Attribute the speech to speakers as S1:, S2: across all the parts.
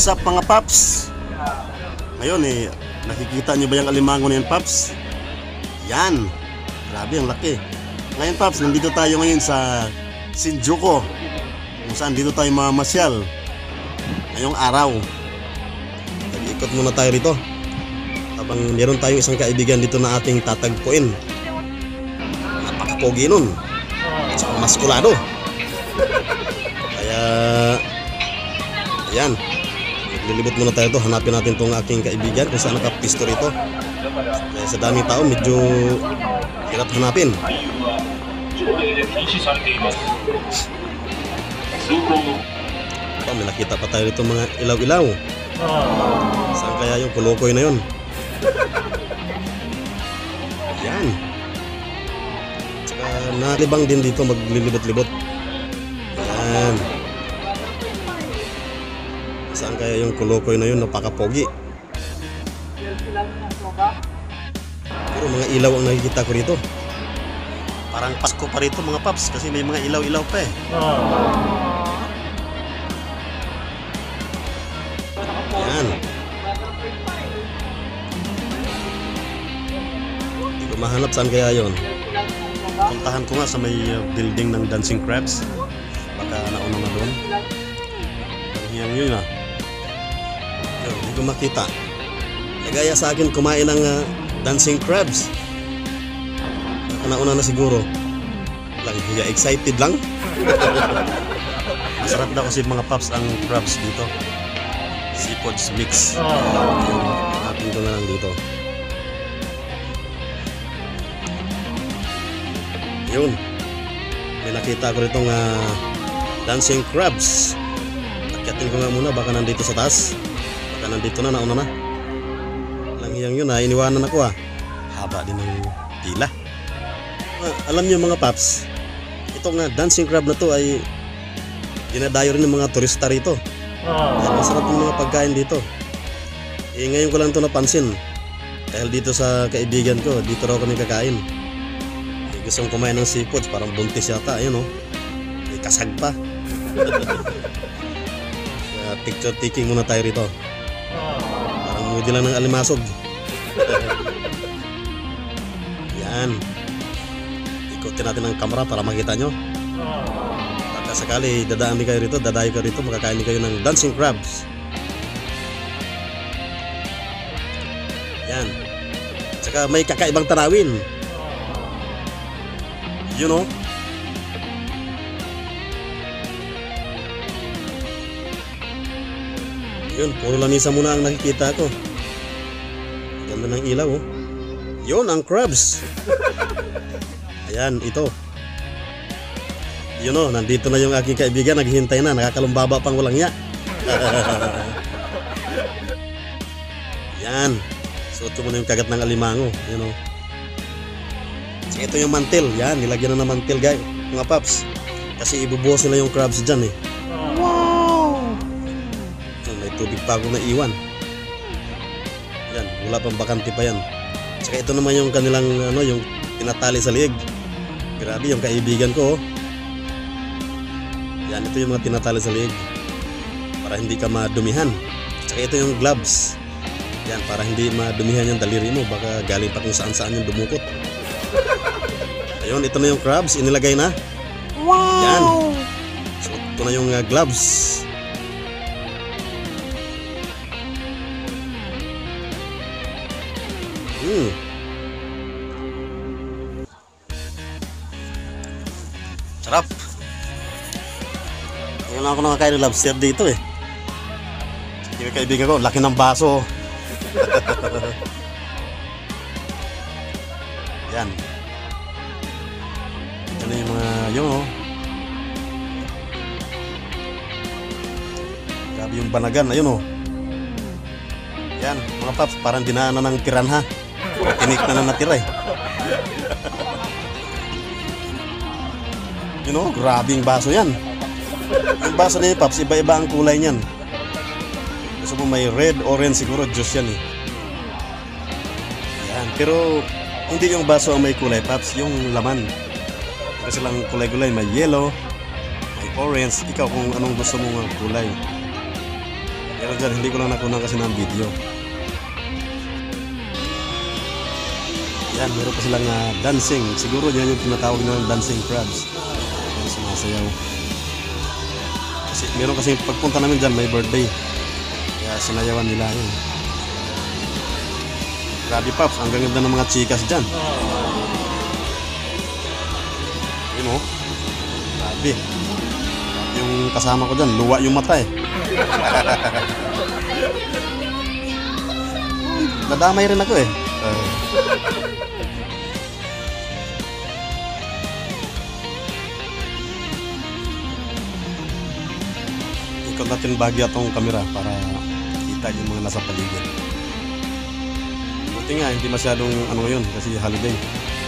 S1: What's up mga paps? Ngayon nakikita nyo ba yung alimango na yan, paps? Yan, grabe ang laki. Ngayon paps, nandito tayo ngayon sa Shinjuku, kung saan dito tayo mamasyal ngayong araw. Nag-ikot muna tayo rito habang meron tayong isang kaibigan dito na ating tatagpuin. Napakapogi nun at saka maskulado. Kaya ayan, maglilibot muna tayo to. Hanapin natin tong aking kaibigan kung saan nakapisto rito. Kaya sa daming tao medyo hirap hanapin. May nakita pa tayo rito mga ilaw-ilaw. Saan kaya yung kulukoy na yun? Ayan. Tsaka nalibang din dito, maglilibot-libot. Ayan. Saan kaya yung kulukoy na yun? Napakapogi. Pero mga ilaw ang nakikita ko rito. Parang Pasko pa rito mga paps, kasi may mga ilaw-ilaw pa eh. Ayan. Hindi ko mahanap saan kaya yun. Puntahan ko nga sa may building ng Dancing Crabs. Baka nauna na doon. Yun ah. Hindi ko makita. Nagaya sa akin kumain ng Dancing Crabs. Baka nauna na siguro. Lang hiya, excited lang. Masarap daw kasi mga paps ang crabs dito. Seafoods mix. Atin ko na lang dito. Yun. May nakita ko ritong Dancing Crabs. Akyatin ko nga muna, baka nandito sa taas. Baka nandito na, nauna na. Lang hiyang yun iniwanan ako Haba din ng pila. Alam niyo mga paps, itong Dancing Crab na to ay dinadayo rin ng mga turista rito. Masarap yung mga pagkain dito. Ngayon ko lang ito napansin. Dahil dito sa kaibigan ko, dito raw kami kakain. Gusto kong kumain ng seafoods, parang buntis yata. Ayun may kasag pa. Picture taking muna tayo rito. Parang mudi lang ng alimasog. Yan. Ikutin natin ang kamera para makita nyo. Sakali dadaan din kayo rito, dadayo kayo rito, makakain kayo ng Dancing Crabs. Yan. Tsaka may kakaibang tanawin. You know? Yun, puro lanisa muna ang nakikita ko. Ganda ng ilaw Yun, ang crabs. Ayan, ito. Yun nandito na yung aking kaibigan, naghihintay na, nakakalumbaba pang walang niya. Yan. Suot ko muna yung kagat ng alimango. Yun So, ito yung mantil. Yan, nilagyan na ng mantil guys, mga paps. Kasi ibubuhos nila yung crabs dyan Wow! May tubig pa ako na iwan. Yan, wala pang bakante pa yan. Tsaka ito naman yung kanilang yung tinatali sa liig. Grabe yung kaibigan ko Yan, ito yung mga tinatali sa liig para hindi ka madumihan. Tsaka ito yung gloves. Yan, para hindi madumihan yung daliri mo. Baka galing pa kung saan-saan yung dumukot. Ayun, ito na yung crabs. Inilagay na. Wow! Yan. So, ito na yung gloves. Sarap. Ngayon ako nakakain ng lobster dito Yung kaibigan ko, laki ng baso. Yan. Ito na yung mga grabe yung banagan. Ayun Yan, mga paps, parang dinaanan ng piranha. Tinik na natira grabe yung baso yan. Yung baso na paps, iba-iba ang kulay niyan. Gusto mo may red, orange, siguro juice yan Yan, pero hindi yung baso ang may kulay paps, yung laman. Kasi lang kulay-kulay, may yellow, may orange. Ikaw kung anong gusto mong kulay. Pero dyan, hindi ko lang nakunan kasi ng video. Yan, meron pa silang dancing. Siguro yan yung tinatawag ng dancing crabs. Yan, sumasayaw. Kasi meron kasi pagpunta namin dyan, may birthday. Kaya sinayawan nila yun. Grabe Pops, ang ganda ng mga chikas dyan. Yun o. Grabe. Yung kasama ko dyan, luwa yung mata eh. Nadamay rin ako eh. Ikot natin bahagya tong kamera para kita yung mga nasa paligid. Buti nga hindi masyadong ano yun kasi holiday.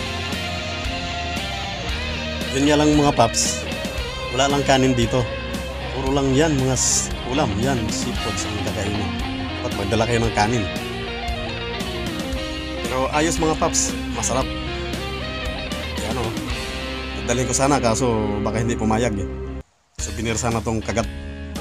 S1: Yun nga lang mga Paps, wala lang kanin dito. Puro lang yan mga ulam, yan seafoods ang kakainin. Dapat magdala kayo ng kanin. Pero ayos mga Paps, masarap. Yan o. Nagdalhin ko sana kaso baka hindi pumayag eh. Souvenir sana tong kagat.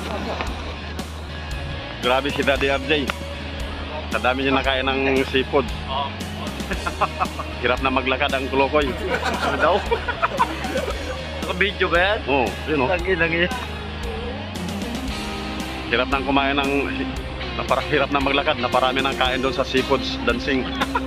S2: Grabe si Daddy RJ. Sa dami niya nakain ng seafood. Hirap na maglakad ang kulokoy.
S3: Ano daw? Naka-video ba yan?
S2: Oo, yun o.
S3: Lagi.
S2: Hirap nang kumain ng... hirap na maglakad. Naparami ng kain doon sa seafoods dancing.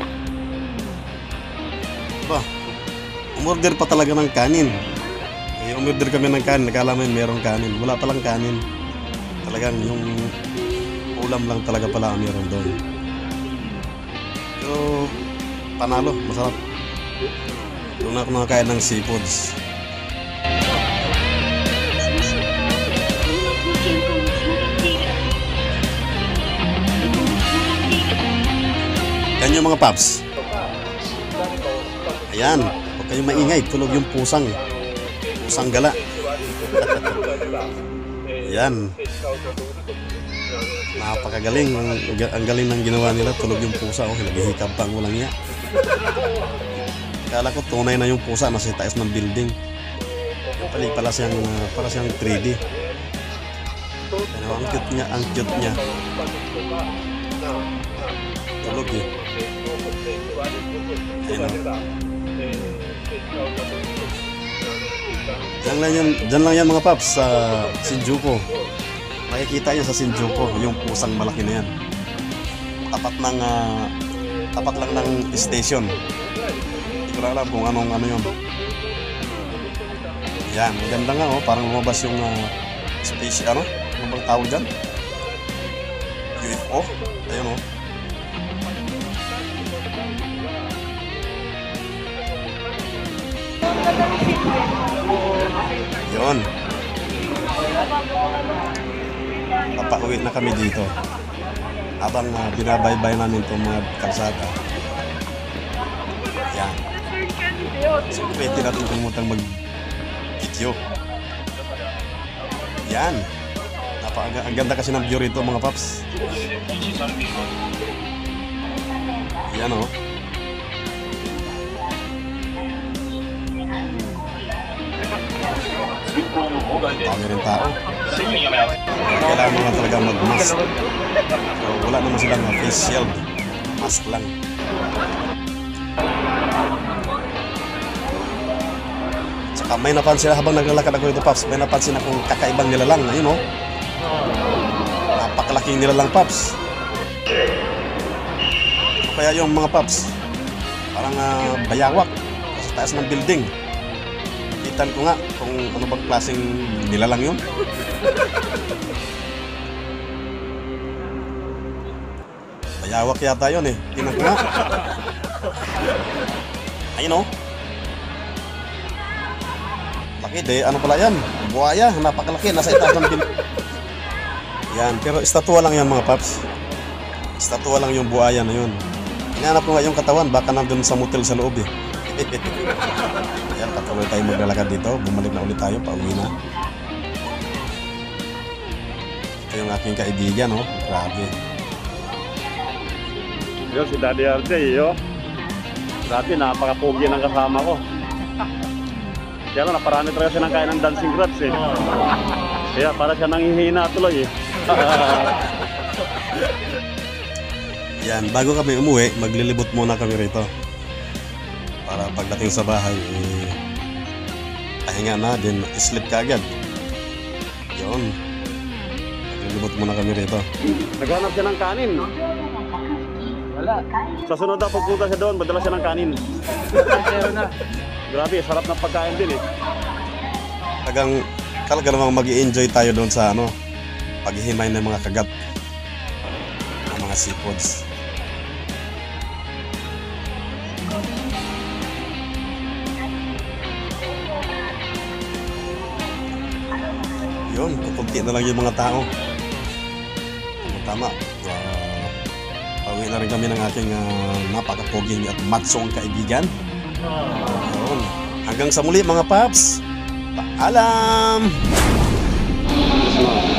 S1: Ba, umorder pa talaga ng kanin. Eh, umorder kami ng kanin. Nakala namin merong kanin. Wala palang kanin. Talagang yung ulam lang talaga pala ang meron doon. Pero panalo, masarap. Doon ako nakakain ng seafoods. Yan yung mga Paps. Ayan, huwag kayong maingay. Tulog yung pusang gala. Ayan. Napakagaling. Ang galing ng ginawa nila. Tulog yung pusa. Oh, naghihikab pang walang niya. Kala ko tunay na yung pusa nasa taas ng building. Pala siyang 3D. Ano, ang cute niya. Ang cute niya. Tulog eh. Ayan o. Diyan lang yan mga Paps sa Shinjuku. Makikita niyo sa Shinjuku yung pusang malaki na yan. Tapat lang ng station. Hindi ko lang alam kung ano yun. Yan, maganda nga oh. Parang lumabas yung space, ano bang tawag dyan? UFO. Ayun oh. Yun. Papauwi na kami dito. Habang binabaybay namin itong mga kalsada. Yan. Siyempre, hindi natin kumutang mag-video. Yan. Ang ganda kasi ng view rito mga Paps. Yan o. Dami rin tao. Kailangan mo lang talaga mag-mask. So, wala naman silang face shield. Mask lang. Tsaka may napansin habang naglalakad ako dito Paps. May napansin akong kakaibang nilalang. Ayun o. Napakalaking nilalang Paps. So, kaya yung mga Paps parang bayawak sa taas ng building. Kitan ko nga kung ano bang klaseng nilalang yun. Bayawak yata yun eh. Kinan ko nga. Ayun o. Laki de. Ano pala yan? Buhaya. Napakalaki. Nasa itaas ng building. Yan. Pero estatwa lang yan mga Paps. Estatwa lang yung buhaya na yun. Hinahanap ko nga yung katawan. Baka nandun sa motel sa loob eh. Ayan, patuloy tayo maglalakad dito. Bumalik na ulit tayo, pauwi na. Ito yung aking kaibigan, oh. Grabe.
S2: Yo, si Daddy RJ, yo. Grabe, napaka-pogi ng kasama ko. Kaya lang, naparami talaga siya ng kain ng dancing crabs eh. Kaya para siya nanghihina tuloy eh.
S1: Yan, bago kami umuwi, maglilibot muna kami rito. Para pagdating sa bahay, pahinga na, din sleep ka agad. Yun. Maglilibot muna kami rito.
S2: Naghanap siya ng kanin.
S3: Wala.
S2: Sa sunod na pagpunta siya doon, madala siya ng kanin.
S3: Meron na.
S2: Grabe, sarap ng pagkain din eh.
S1: Talaga namang mag-i-enjoy tayo doon sa paghihimay ng mga kagat. Ng mga seafoods. Yun, kukunti na lang yung mga tao. Tama. Pauwi na rin kami ng aking napakapoging at matsong kaibigan. Yun. Hanggang sa muli mga paps. Paalam!